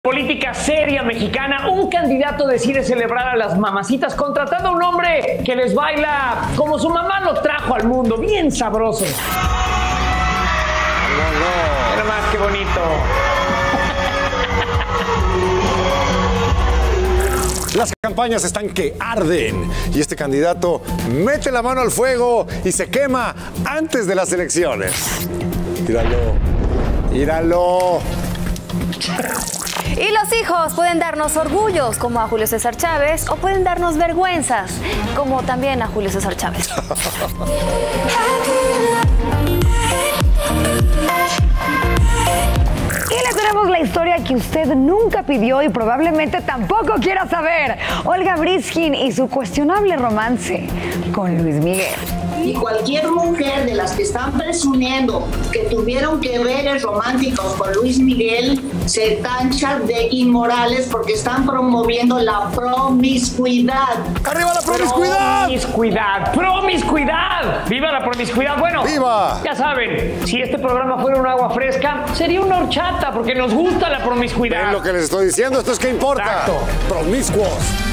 Política seria mexicana, un candidato decide celebrar a las mamacitas contratando a un hombre que les baila como su mamá lo trajo al mundo, bien sabroso. Mira más que bonito. Las campañas están que arden y este candidato mete la mano al fuego y se quema antes de las elecciones. Míralo, míralo. Y los hijos pueden darnos orgullos, como a Julio César Chávez, o pueden darnos vergüenzas, como también a Julio César Chávez. Y les tenemos la historia que usted nunca pidió y probablemente tampoco quiera saber. Olga Briskin y su cuestionable romance con Luis Miguel. Y cualquier mujer de las que están presumiendo que tuvieron que veres románticos con Luis Miguel se tanchan de inmorales porque están promoviendo la promiscuidad. ¡Arriba la promiscuidad! ¡Promiscuidad! ¡Promiscuidad! ¡Viva la promiscuidad! Bueno, ¡viva! Ya saben, si este programa fuera un agua fresca, sería una horchata porque nos gusta la promiscuidad. Es lo que les estoy diciendo, esto es que importa. Exacto. Promiscuos.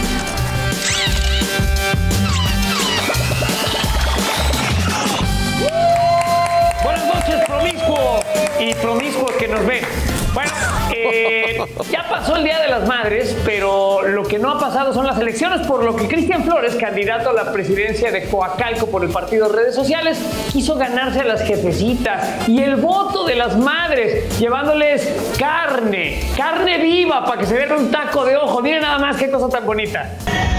Promiscuo y promiscuos que nos ven. Bueno, ya pasó el Día de las Madres, pero lo que no ha pasado son las elecciones, por lo que Cristian Flores, candidato a la presidencia de Coacalco por el partido Redes Sociales, quiso ganarse a las jefecitas y el voto de las madres, llevándoles carne viva para que se den un taco de ojo. Miren nada más qué cosa tan bonita.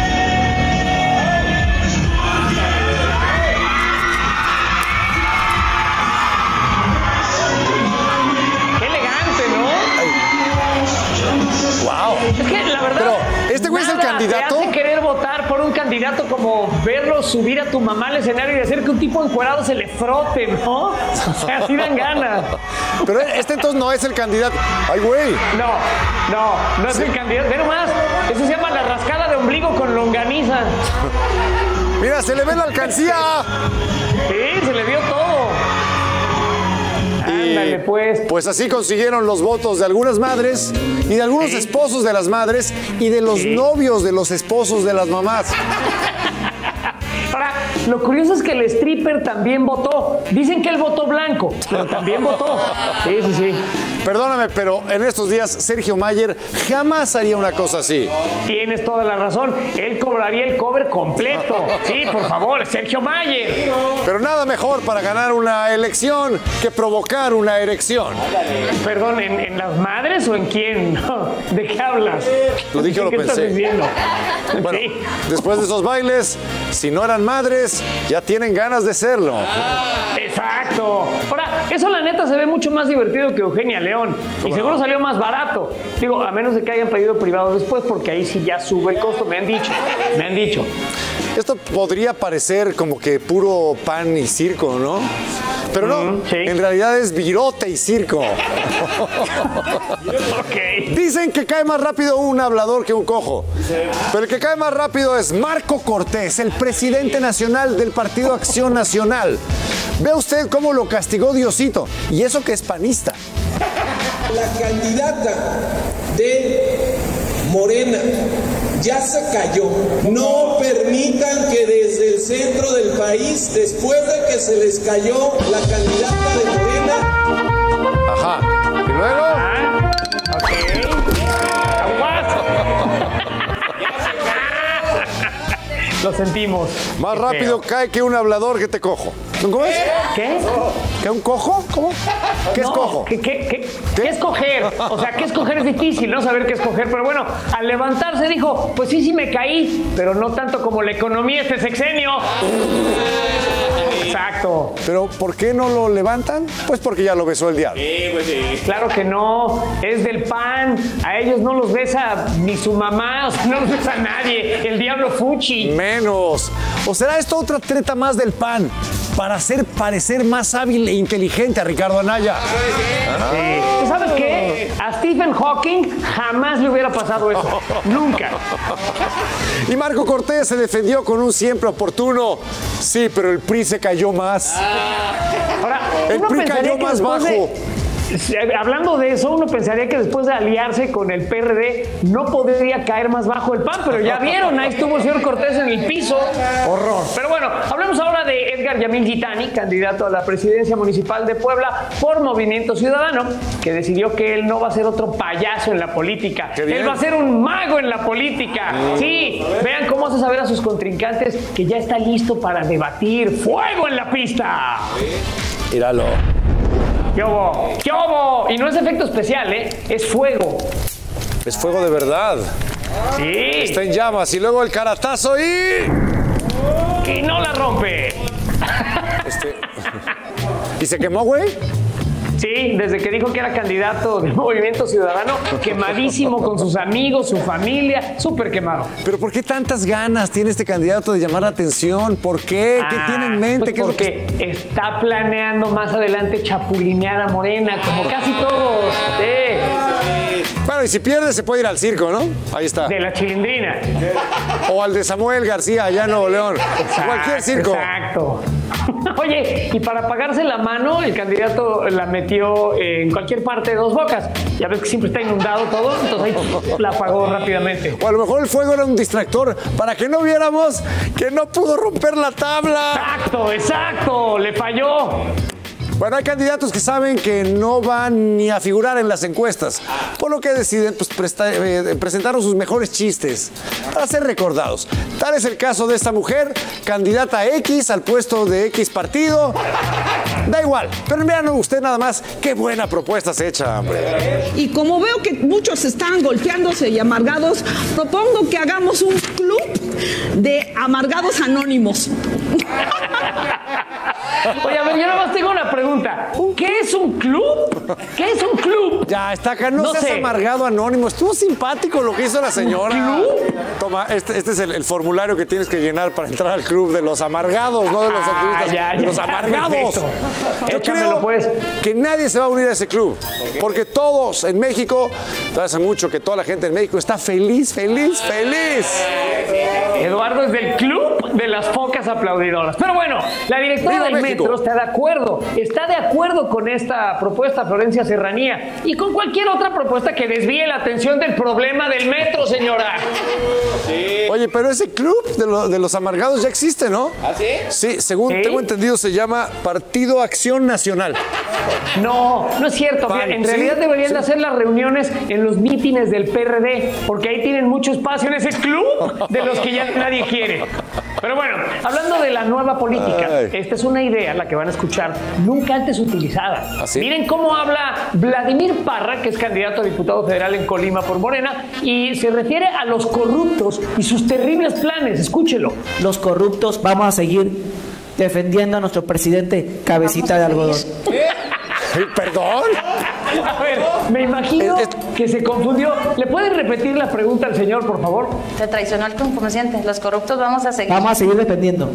¡Wow! Es que la verdad, pero este güey es el candidato. Te hace querer votar por un candidato como verlo subir a tu mamá al escenario y hacer que un tipo encuerado se le frote, ¿no? O sea, así dan ganas. Pero este entonces no es el candidato. ¡Ay, güey! No es el candidato. Ve nomás, eso se llama la rascada de ombligo con longaniza. ¡Mira, se le ve la alcancía! Sí, se le vio todo. Ándale, pues. Pues así consiguieron los votos de algunas madres y de algunos esposos de las madres y de los novios de los esposos de las mamás. Ahora, lo curioso es que el stripper también votó. Dicen que él votó blanco, pero también votó. Sí. Perdóname, pero en estos días Sergio Mayer jamás haría una cosa así. Tienes toda la razón. Él cobraría el cover completo. Sí, por favor, Sergio Mayer. Pero nada mejor para ganar una elección que provocar una erección. Perdón, ¿en las madres o en quién? ¿De qué hablas? Lo dije o lo ¿Qué pensé. estás diciendo? Bueno, Sí. después de esos bailes, si no eran madres, ya tienen ganas de serlo. Exacto. Ahora, eso la neta se ve mucho más divertido que Eugenia León. Y seguro salió más barato. Digo, a menos de que hayan pedido privado después, porque ahí sí ya sube el costo. Me han dicho. Esto podría parecer como que puro pan y circo, ¿no? Pero no, sí. En realidad es virote y circo. Ok. Dicen que cae más rápido un hablador que un cojo. Pero el que cae más rápido es Marco Cortés, el presidente nacional del Partido Acción Nacional. Vea usted cómo lo castigó Diosito. Y eso que es panista. La candidata de Morena ya se cayó. No permitan que desde el centro del país, después de que se les cayó la candidata de Morena. Ajá. ¿Y luego? Ok. Lo sentimos. Más rápido cae que un hablador que te cojo. ¿Cómo es? ¿Qué? ¿Que un cojo? ¿Cómo? ¿Qué es cojo? ¿Qué escoger? O sea, ¿qué escoger? Es difícil, ¿no? Saber qué escoger. Pero bueno, al levantarse dijo, pues sí me caí, pero no tanto como la economía este sexenio. Exacto. ¿Pero por qué no lo levantan? Pues porque ya lo besó el diablo. Claro que no, es del PAN. A ellos no los besa ni su mamá, o sea, no los besa nadie. El diablo fuchi. Menos. ¿O será esto otra treta más del PAN? Para hacer parecer más hábil e inteligente a Ricardo Anaya. Sí. ¿Sabes qué? A Stephen Hawking jamás le hubiera pasado eso. Nunca. Y Marco Cortés se defendió con un siempre oportuno. Sí, pero el PRI se cayó más. Ahora, El uno PRI pensaría cayó que más después bajo. hablando de eso, uno pensaría que después de aliarse con el PRD no podría caer más bajo el PAN, pero ya vieron, ahí estuvo el señor Cortés en el piso. Horror. Pero bueno, hablemos ahora de Edgar Yamil Gitani, candidato a la presidencia municipal de Puebla por Movimiento Ciudadano, que decidió que él no va a ser otro payaso en la política. Él va a ser un mago en la política. Sí, vean cómo hace saber a sus contrincantes que ya está listo para debatir. ¡Fuego en la pista! Míralo. ¿Qué hubo? ¿Qué hubo? Y no es efecto especial, es fuego. Es fuego de verdad. Sí. Está en llamas y luego el caratazo y no la rompe. ¿Y se quemó, güey? Sí, desde que dijo que era candidato de Movimiento Ciudadano, quemadísimo con sus amigos, su familia, súper quemado. ¿Pero por qué tantas ganas tiene este candidato de llamar la atención? ¿Por qué? ¿Qué tiene en mente? Pues porque está planeando más adelante chapulinear a Morena, como casi todos. Bueno, y si pierde se puede ir al circo, ¿no? Ahí está. De la Chilindrina. O al de Samuel García, allá en Nuevo León. Exacto, cualquier circo. Exacto. Oye, y para pagarse la mano, el candidato la metió en cualquier parte de Dos Bocas. Ya ves que siempre está inundado todo, entonces ahí la apagó rápidamente. O a lo mejor el fuego era un distractor para que no viéramos que no pudo romper la tabla. Exacto, le falló. Bueno, hay candidatos que saben que no van ni a figurar en las encuestas, por lo que deciden presentar sus mejores chistes para ser recordados. Tal es el caso de esta mujer, candidata X al puesto de X partido. Da igual, pero vean usted nada más qué buena propuesta se echa, hombre. Y como veo que muchos están golpeándose y amargados, propongo que hagamos un club de amargados anónimos. Oye, a ver, yo nada más tengo una pregunta. ¿Qué es un club? ¿Qué es un club? Ya, está acá, no seas amargado anónimo. Estuvo simpático lo que hizo la señora. ¿Un club? Toma, este es el formulario que tienes que llenar para entrar al club de los amargados, no de los activistas, de los amargados. Yo creo que nadie se va a unir a ese club, porque todos en México, hace mucho que toda la gente en México está feliz. Eduardo es del club de las focas aplaudidoras. Pero bueno, la directora del Metro está de acuerdo con esta propuesta, Florencia Serranía, y con cualquier otra propuesta que desvíe la atención del problema del Metro, señora. Sí. Oye, pero ese club de los amargados ya existe, ¿no? ¿Ah, sí? Sí, según tengo entendido se llama Partido Acción Nacional. No es cierto. En realidad deberían de hacer las reuniones en los mítines del PRD, porque ahí tienen mucho espacio en ese club de los que ya nadie quiere. Pero bueno, hablando de la nueva política, esta es una idea, la que van a escuchar, nunca antes utilizada. ¿Así? Miren cómo habla Vladimir Parra, que es candidato a diputado federal en Colima por Morena, y se refiere a los corruptos y sus terribles planes. Escúchelo. Los corruptos, vamos a seguir defendiendo a nuestro presidente Cabecita de Algodón. ¿Perdón? A ver, me imagino que se confundió. ¿Le pueden repetir la pregunta al señor, por favor? Te traicionó el concupiscente. Los corruptos vamos a seguir. Vamos a seguir defendiendo.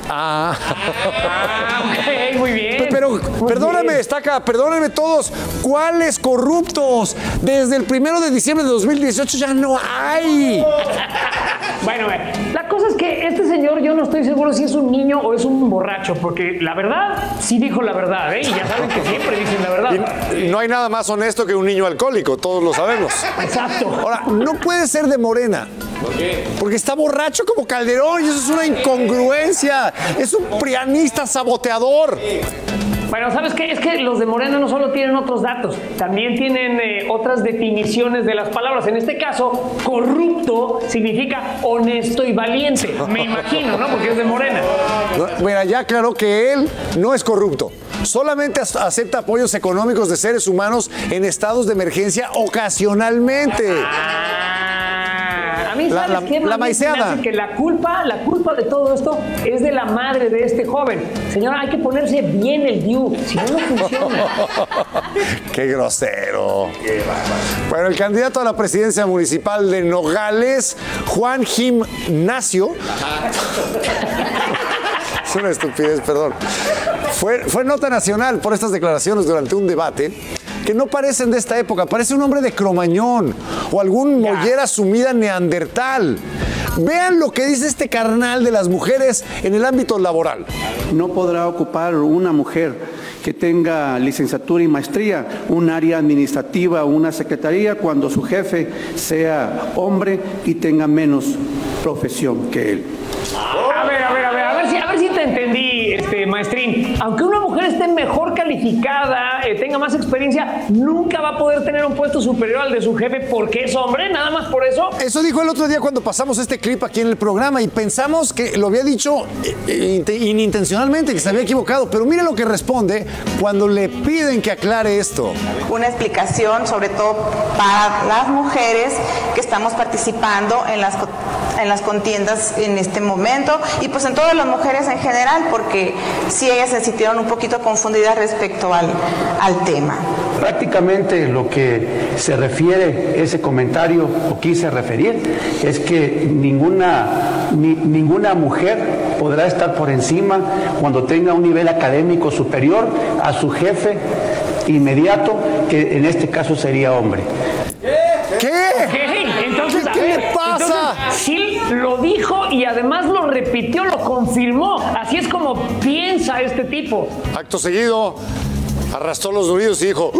Ok, muy bien. Pero perdóname, Estaca, perdónenme todos. ¿Cuáles corruptos? Desde el 1 de diciembre de 2018 ya no hay. Bueno, la cosa es que este señor, yo no estoy seguro si es un niño o es un borracho, porque la verdad, sí dijo la verdad, ¿eh? Y ya saben que siempre dicen la verdad. Y no hay nada más honesto que un niño alcohólico, todos lo sabemos. Exacto. Ahora, no puede ser de Morena. ¿Por qué? Porque está borracho como Calderón y eso es una incongruencia. Es un prianista saboteador. Bueno, ¿sabes qué? Es que los de Morena no solo tienen otros datos, también tienen otras definiciones de las palabras. En este caso, corrupto significa honesto y valiente. Me imagino, ¿no? Porque es de Morena. Mira, ya aclaró que él no es corrupto. Solamente acepta apoyos económicos de seres humanos en estados de emergencia ocasionalmente. A mí, ¿sabes qué? La maiceada. Que la culpa de todo esto es de la madre de este joven. Señora, hay que ponerse bien el DIU, si no, no funciona. Qué grosero. Bueno, el candidato a la presidencia municipal de Nogales, Juan Gimnasio. Es una estupidez, perdón. Fue nota nacional por estas declaraciones durante un debate que no parecen de esta época. Parece un hombre de Cromañón o algún mollera sumida neandertal. Vean lo que dice este carnal de las mujeres en el ámbito laboral. No podrá ocupar una mujer que tenga licenciatura y maestría, un área administrativa o una secretaría, cuando su jefe sea hombre y tenga menos profesión que él. A ver si te entendí, maestrín. Aunque una mujer esté mejor calificada, tenga más experiencia, nunca va a poder tener un puesto superior al de su jefe porque es hombre, nada más por eso. Eso dijo el otro día cuando pasamos este clip aquí en el programa y pensamos que lo había dicho inintencionalmente, que se había equivocado. Pero mire lo que responde cuando le piden que aclare esto. Una explicación, sobre todo para las mujeres que estamos participando en las contiendas en este momento y pues en todas las mujeres en general, porque sí ellas se sintieron un poquito confundidas respecto al tema. Prácticamente lo que se refiere ese comentario o quise referir es que ninguna mujer podrá estar por encima cuando tenga un nivel académico superior a su jefe inmediato, que en este caso sería hombre. ¿Qué? Entonces, ¿Qué pasa? Sí lo dijo y además lo repitió, lo confirmó. Así es como piensa este tipo. Acto seguido, arrastró los nudillos y dijo...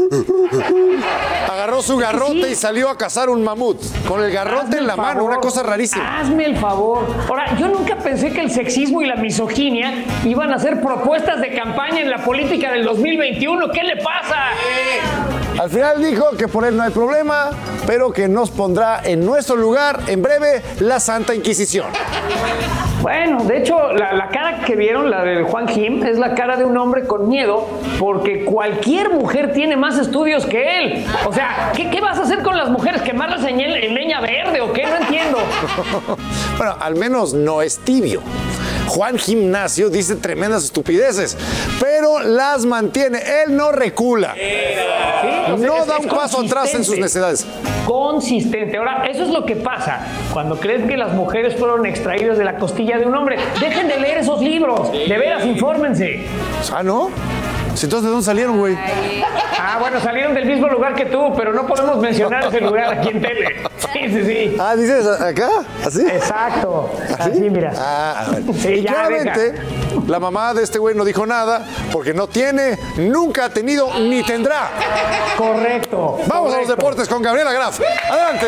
Agarró su garrote y salió a cazar un mamut. Con el garrote en la mano, una cosa rarísima. Hazme el favor. Ahora, yo nunca pensé que el sexismo y la misoginia iban a ser propuestas de campaña en la política del 2021. ¿Qué le pasa? Al final dijo que por él no hay problema, pero que nos pondrá en nuestro lugar en breve la Santa Inquisición. Bueno, de hecho, la cara que vieron, la de Juan Jim, es la cara de un hombre con miedo porque cualquier mujer tiene más estudios que él. O sea, ¿qué vas a hacer con las mujeres? ¿Quemarlas en leña verde o qué? No entiendo. Bueno, al menos no es tibio. Juan Gimnasio dice tremendas estupideces, pero las mantiene. Él no recula. No da un paso atrás en sus necesidades. Consistente. Ahora, eso es lo que pasa cuando creen que las mujeres fueron extraídas de la costilla de un hombre. Dejen de leer esos libros. De veras, infórmense. Ah, ¿no? Entonces, ¿de dónde salieron, güey? Ah, bueno, salieron del mismo lugar que tú, pero no podemos mencionar ese lugar aquí en tele. Sí. Ah, ¿dices acá? ¿Así? Exacto. Así, mira. Ah, a ver. Sí, ya, claramente, la mamá de este güey no dijo nada porque no tiene, nunca ha tenido ni tendrá. Correcto. Vamos a los deportes con Gabriela Graf. Adelante.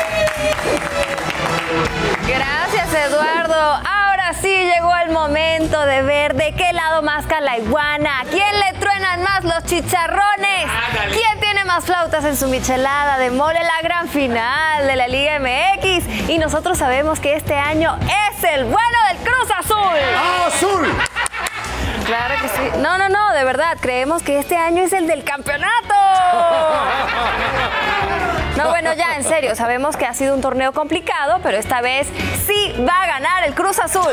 Gracias, Eduardo. Ahora sí llegó el momento de ver de qué lado masca la iguana. ¿A quién le truenan más los chicharrones? ¿Quién tiene más flautas en su michelada de mole? La gran final de la Liga MX. Y nosotros sabemos que este año es el bueno del Cruz Azul. ¡Ah, azul! Claro que sí. No, de verdad, creemos que este año es el del campeonato. No, bueno, ya, en serio, sabemos que ha sido un torneo complicado, pero esta vez sí va a ganar el Cruz Azul.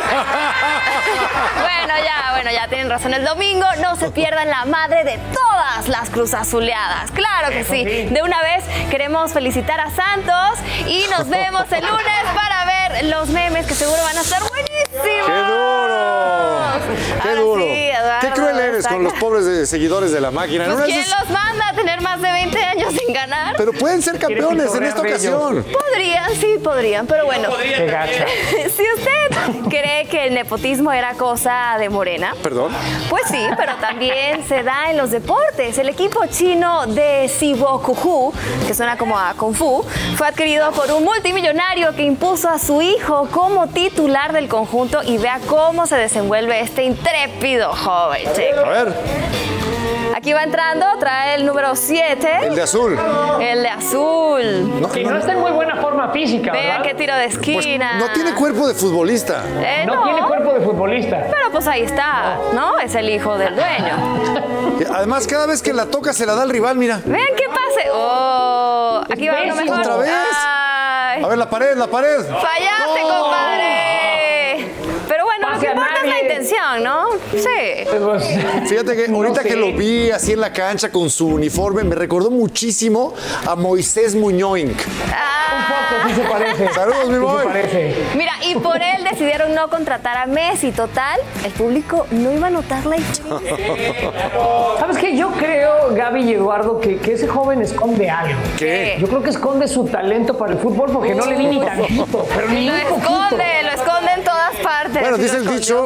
Bueno, ya tienen razón. El domingo no se pierdan la madre de todas las Cruz Azuleadas. Claro que sí. De una vez queremos felicitar a Santos y nos vemos el lunes para ver los memes que seguro van a estar buenísimos. ¡Qué duro! ¡Qué duro! Sí, Eduardo, ¡Qué cruel eres con los pobres seguidores de la máquina! Pues, ¿quién los manda a tener más de 20 años sin ganar? Pero pueden ser campeones en esta ocasión. Podrían, pero bueno. Qué gacha. Si usted cree que el nepotismo era cosa de Morena, ¿Perdón? Pues sí, pero también se da en los deportes. El equipo chino de Sibokuhu, que suena como a Kung Fu, fue adquirido por un multimillonario que impuso a su hijo como titular del conjunto y vea cómo se desenvuelve este intrépido joven. A ver. Aquí va entrando, trae el número 7. El de azul. El de azul. Que no está en muy buena forma física, ¿verdad? Vean qué tiro de esquina. Pues no tiene cuerpo de futbolista. No tiene cuerpo de futbolista. Pero pues ahí está, ¿no? Es el hijo del dueño. Además, cada vez que la toca se la da al rival, mira. Vean qué pase. Oh, aquí va uno mejor. ¿Otra vez? Ay. A ver, la pared. Fallaste, compadre. Pero bueno, lo que importa es la intención, ¿no? Sí. Fíjate que ahorita que lo vi así en la cancha con su uniforme, me recordó muchísimo a Moisés Muñoz. Un poco, sí se parece. Saludos, mi boy. Sí se parece. Mira, y por él decidieron no contratar a Messi. Total, el público no iba a notar la diferencia. ¿Sabes qué? Yo creo, Gaby y Eduardo, que ese joven esconde algo. ¿Qué? Yo creo que esconde su talento para el fútbol porque no le vi ni tantito. Pero ni Lo un poquito. esconde en todas partes. Bueno, dice el dicho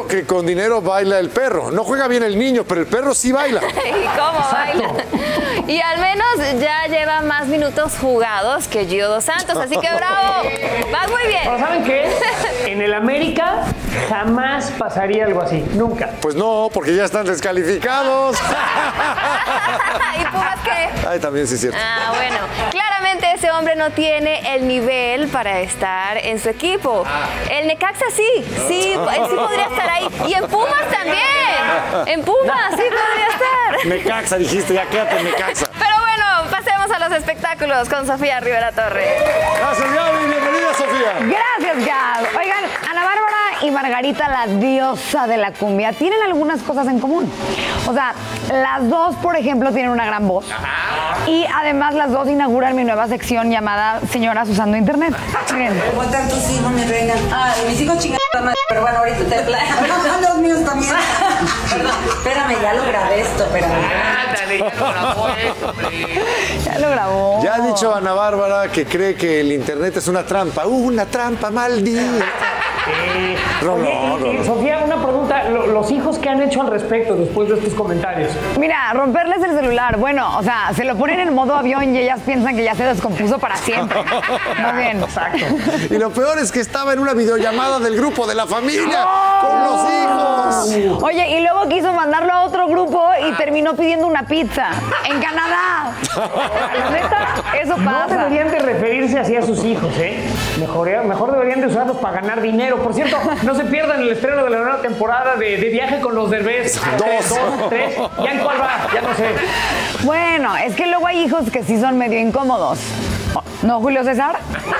Creo que con dinero baila el perro. No juega bien el niño, pero el perro sí baila. ¿Y cómo baila? Y al menos ya lleva más minutos jugados que Gio Dos Santos, así que bravo, vas muy bien. Pero ¿saben qué? En el América jamás pasaría algo así, nunca. Pues no, porque ya están descalificados. ¿Y Pumas qué? Ay, también sí es cierto. Ah, bueno, claramente ese hombre no tiene el nivel para estar en su equipo. El Necaxa sí, él sí podría estar ahí. Y en Pumas también. En Pumas sí podría estar. Necaxa, dijiste, ya quédate en Necaxa. Pero bueno, pasemos a los espectáculos con Sofía Rivera Torres. Gracias, Gaby. Bienvenida, Sofía. Gracias, Gab. Oigan, Ana Bárbara y Margarita, la diosa de la cumbia, tienen algunas cosas en común. O sea, las dos, por ejemplo, tienen una gran voz. Y además las dos inauguran mi nueva sección llamada Señoras Usando Internet. Miren. ¿Cómo están tus hijos, mi reina? Ay, mis hijos chingados, pero bueno, ahorita te los míos también. Perdón, espérame, ya lo grabé esto, espérame. Ya lo grabó. Ya ha dicho Ana Bárbara que cree que el internet es una trampa. Una trampa maldita. Sofía, una pregunta. ¿Los hijos qué han hecho al respecto después de estos comentarios? Mira, romperles el celular. Bueno, o sea, se lo ponen en modo avión y ellas piensan que ya se descompuso para siempre. Muy bien. Exacto. Y lo peor es que estaba en una videollamada del grupo de la familia con los hijos. Oye, y luego quiso mandarlo a otro grupo y terminó pidiendo una pizza en Canadá. ¿Neta? Eso pasa. No deberían de referirse así a sus hijos, ¿eh? Mejor deberían de usarlos para ganar dinero. Por cierto, no se pierdan el estreno de la nueva temporada de Viaje con los Derbez. 2, 3. ¿Ya en cuál va? Ya no sé. Bueno, es que luego hay hijos que sí son medio incómodos. ¿No, Julio César?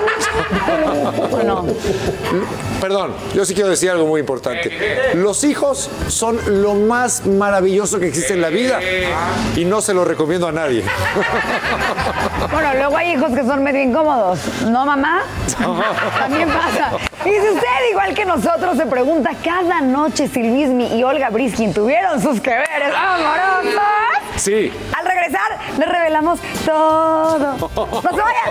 No. Perdón, yo sí quiero decir algo muy importante. Los hijos son lo más maravilloso que existe en la vida y no se lo recomiendo a nadie. Bueno, luego hay hijos que son medio incómodos. ¿No, mamá? También pasa. Y si usted, igual que nosotros, se pregunta cada noche si Luismi y Olga Briskin tuvieron sus que veres amorosos. Sí. Al regresar, les revelamos todo. ¡No se vayan!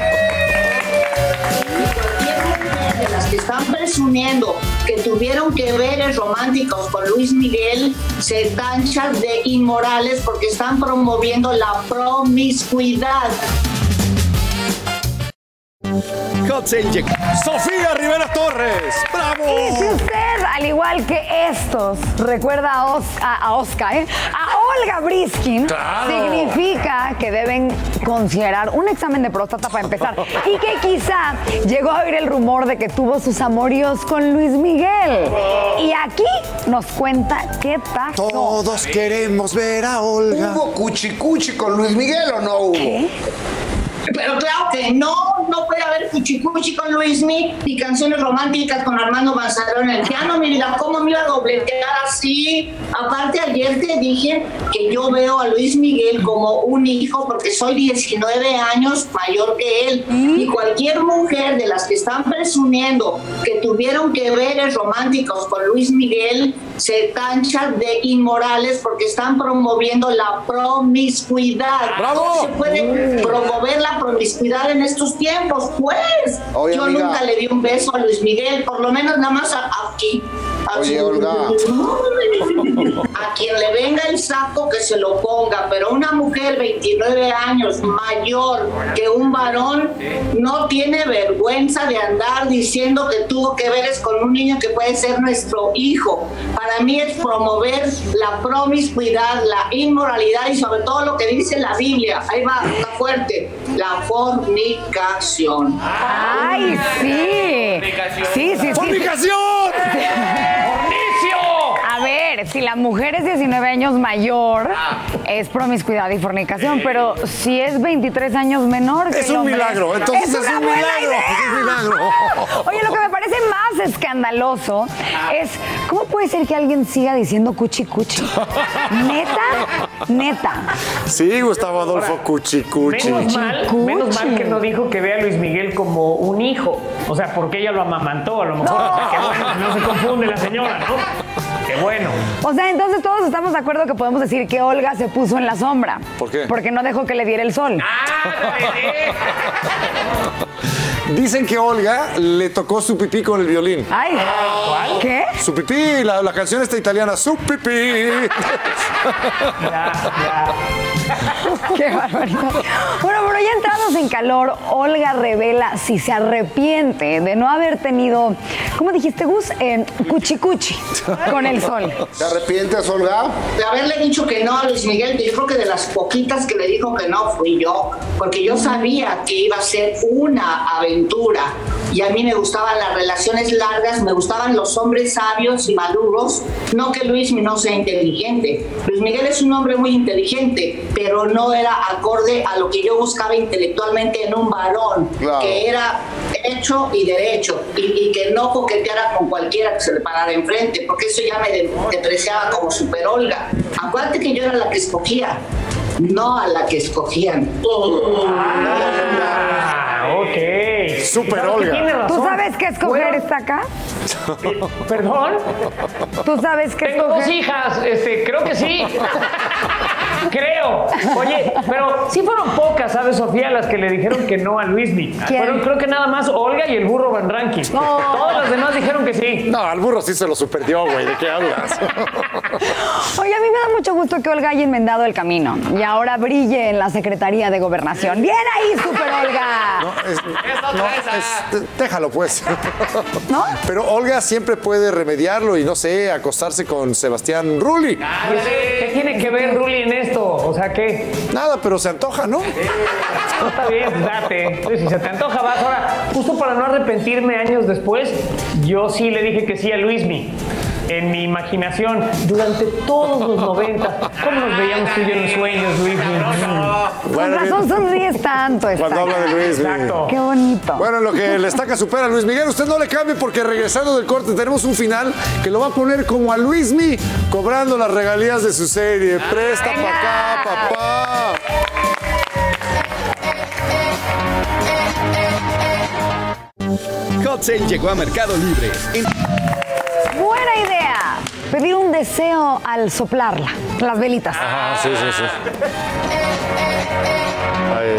De las que están presumiendo que tuvieron que veres románticos con Luis Miguel se tanchan de inmorales porque están promoviendo la promiscuidad. Sofía Rivera Torres, ¡bravo! Y si usted, al igual que estos, recuerda a Olga Briskin, ¡claro! Significa que deben considerar un examen de próstata para empezar y que quizá llegó a oír el rumor de que tuvo sus amoríos con Luis Miguel. Y aquí nos cuenta qué pasó. Todos queremos ver a Olga. ¿Hubo cuchicuchi con Luis Miguel o no hubo? ¿Qué? Pero claro que no puede haber cuchicuchi con Luismi y canciones románticas con Armando Manzanero en el piano. Mi vida, ¿cómo me iba a dobletear así? Aparte, ayer te dije que yo veo a Luis Miguel como un hijo porque soy 19 años mayor que él. Y cualquier mujer de las que están presumiendo que tuvieron que veres románticos con Luis Miguel se tanchan de inmorales porque están promoviendo la promiscuidad. ¡Bravo! No se puede promover la promiscuidad en estos tiempos, pues. Oye, yo amiga, nunca le di un beso a Luis Miguel, por lo menos nada más aquí. Oye, Olga. A quien le venga el saco que se lo ponga, pero una mujer 29 años mayor que un varón no tiene vergüenza de andar diciendo que tuvo que ver con un niño que puede ser nuestro hijo. Para mí es promover la promiscuidad, la inmoralidad y sobre todo lo que dice la Biblia. Ahí va, está fuerte. La fornicación. ¡Ay, sí! Sí. ¡Fornicación! A ver, si la mujer es 19 años mayor, es promiscuidad y fornicación, pero si es 23 años menor que Es el un hombre, milagro, entonces es una un buena milagro, idea. es un milagro. Oye, lo que me parece más escandaloso es cómo puede ser que alguien siga diciendo cuchi cuchi. Neta. Sí, Gustavo Adolfo, cuchi. Menos mal que no dijo que ve a Luis Miguel como un hijo. O sea, porque ella lo amamantó, a lo mejor. No. Qué bueno que no se confunde la señora, ¿no? Qué bueno. O sea, entonces todos estamos de acuerdo que podemos decir que Olga se puso en la sombra. ¿Por qué? Porque no dejó que le diera el sol. Dicen que Olga le tocó su pipí con el violín. Ay, ¿Cuál? ¿qué? Su pipí, la canción esta italiana, su pipí. Qué barbaridad. Bueno, pero ya entrados en calor, Olga revela si se arrepiente de no haber tenido, ¿cómo dijiste, Gus? Cuchicuchi con el sol. ¿Te arrepientes, Olga? De haberle dicho que no a Luis Miguel, yo creo que de las poquitas que le dijo que no fui yo, porque yo sabía que iba a ser una aventura y a mí me gustaban las relaciones largas, me gustaban los hombres sabios y maduros, no que Luis no sea inteligente. Luis Miguel es un hombre muy inteligente, pero no era acorde a lo que yo buscaba intelectualmente en un varón, claro, que era hecho y derecho, y que no coqueteara con cualquiera que se le parara enfrente, porque eso ya me depreciaba como super Olga. Acuérdate que yo era la que escogía, no a la que escogían. Ok. Super Olga. ¿Tú sabes qué escoger está acá? ¿Perdón? ¿Tú sabes qué Tengo escoger? 2 hijas, creo que sí. Creo. Oye, pero sí fueron pocas, ¿sabes, Sofía? Las que le dijeron que no a Luismi. Fueron, creo que nada más Olga y el burro Van Rankin. No. Todas las demás dijeron que sí. No, al burro sí se lo superdió, güey. ¿De qué hablas? Oye, a mí me da mucho gusto que Olga haya enmendado el camino y ahora brille en la Secretaría de Gobernación. ¡Bien ahí, Super Olga! Déjalo, pues. ¿No? Pero Olga siempre puede remediarlo y, no sé, acostarse con Sebastián Rulli. ¿Qué tiene que ver Rulli en esto? O sea, ¿qué? Nada, pero se antoja, ¿no? No, está bien, date. Si se te antoja, vas. Ahora, justo para no arrepentirme años después, yo sí le dije que sí a Luismi. En mi imaginación, durante todos los 90, ¿cómo nos veíamos tú y yo en los sueños, Luismi? Con razón sonríes tanto. Cuando habla de Luismi. Exacto. Qué bonito. Bueno, lo que le estaca supera a Luis Miguel, usted no le cambie porque regresando del corte tenemos un final que lo va a poner como a Luismi cobrando las regalías de su serie. Presta para acá, papá. Hot Sale llegó a Mercado Libre. Buena idea. Pedir un deseo al soplarla, las velitas. Ajá, sí. Ay.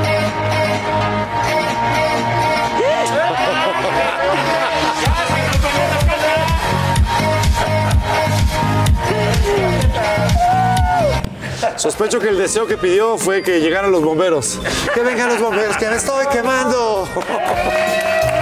Sospecho que el deseo que pidió fue que llegaran los bomberos. Que vengan los bomberos, que me estoy quemando.